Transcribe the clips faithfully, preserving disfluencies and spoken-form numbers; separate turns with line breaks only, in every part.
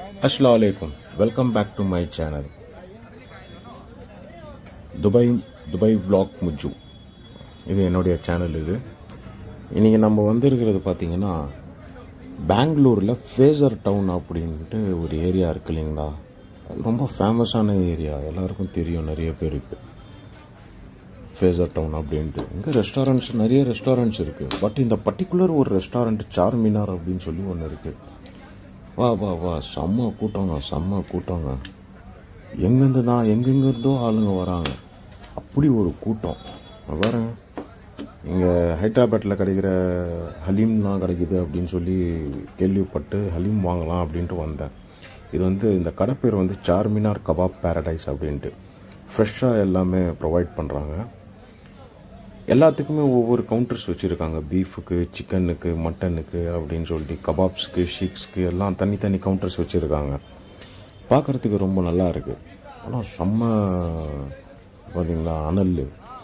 Assalamu alaikum. Welcome back to my channel. Dubai Dubai vlog Mujju. இது என்னுடைய channel. இது இன்னைக்கு நம்ம வந்திருக்கிறது பார்த்தீங்கன்னா பெங்களூரில் ஃபேசர் டவுன் அப்படின்ட்டு ஒரு ஏரியா இருக்கு இல்லைங்களா. அது ரொம்ப ஃபேமஸான ஏரியா, எல்லாருக்கும் தெரியும், நிறைய பேருக்கு. ஃபேசர் டவுன் அப்படின்ட்டு இங்கே ரெஸ்டாரண்ட்ஸ் நிறைய ரெஸ்டாரண்ட்ஸ் இருக்குது. பட் இந்த பர்டிகுலர் ஒரு ரெஸ்டாரண்ட் சார்மினார் அப்படின்னு சொல்லி ஒன்று இருக்குது. வா வா வா செம்ம கூட்டங்க, செம்ம கூட்டங்க. எங்கேருந்து தான் எங்கெங்கிருந்தோ ஆளுங்க வராங்க. அப்படி ஒரு கூட்டம் பாருங்க. இங்கே ஹைதராபாத்தில் கிடைக்கிற ஹலீம்லாம் கிடைக்கிது அப்படின்னு சொல்லி கேள்விப்பட்டு ஹலீம் வாங்கலாம் அப்படின்ட்டு வந்தேன். இது வந்து இந்த கடை பேர் வந்து சார்மினார் கபாப் பேரடைஸ் அப்படின்ட்டு. ஃப்ரெஷ்ஷாக எல்லாமே ப்ரொவைட் பண்ணுறாங்க. எல்லாத்துக்குமே ஒவ்வொரு கவுண்டர்ஸ் வச்சுருக்காங்க. பீஃபுக்கு, சிக்கனுக்கு, மட்டனுக்கு அப்படின்னு சொல்லிட்டு கபாப்ஸுக்கு, ஷீக்ஸ்க்கு எல்லாம் தனித்தனி கவுண்டர்ஸ் வச்சுருக்காங்க. பார்க்குறதுக்கு ரொம்ப நல்லா இருக்குது. ஆனால் செம்ம பார்த்தீங்களா, அனல்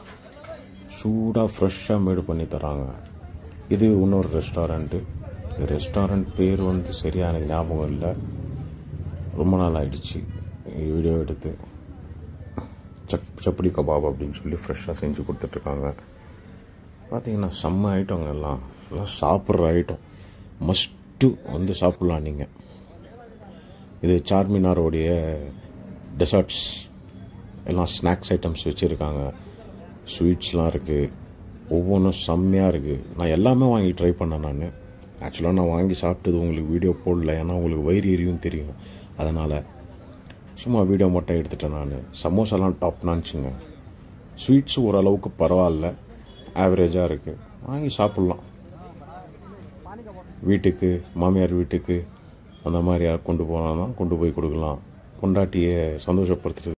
சூடாக ஃப்ரெஷ்ஷாக மேடு பண்ணி தராங்க. இது இன்னொரு ரெஸ்டாரண்ட்டு. இந்த ரெஸ்டாரண்ட் பேர் வந்து சரியாக எனக்கு ஞாபகம் இல்லை, ரொம்ப நாள் ஆகிடுச்சு வீடியோ எடுத்து. சப் சப்படி கபாப் அப்படின்னு சொல்லி ஃப்ரெஷ்ஷாக செஞ்சு கொடுத்துட்ருக்காங்க. பார்த்தீங்கன்னா செம்ம ஐட்டங்க. எல்லாம் எல்லாம் சாப்பிட்ற ஐட்டம், மஸ்ட்டு வந்து சாப்பிட்லாம் நீங்கள். இது சார்மினாரோடைய டெசர்ட்ஸ் எல்லாம் ஸ்நாக்ஸ் ஐட்டம்ஸ் வச்சுருக்காங்க. ஸ்வீட்ஸ்லாம் இருக்குது, ஒவ்வொன்றும் செம்மையாக இருக்குது. நான் எல்லாமே வாங்கி ட்ரை பண்ணேன். நான் ஆக்சுவலாக நான் வாங்கி சாப்பிட்டது உங்களுக்கு வீடியோ போடல, ஏன்னா உங்களுக்கு வயிறு எரியும் தெரியும். அதனால் சும்மா வீடியோ மட்டும் எடுத்துட்டேன் நான். சமோசாலாம் டாப் நான்ச்சுங்க. ஸ்வீட்ஸு ஓரளவுக்கு பரவாயில்ல, ஆவரேஜாக இருக்குது, வாங்கி சாப்பிட்லாம். வீட்டுக்கு, மாமியார் வீட்டுக்கு அந்த மாதிரி யார் கொண்டு போனாலும் கொண்டு போய் கொடுக்கலாம். பொண்டாட்டியை சந்தோஷப்படுத்துறது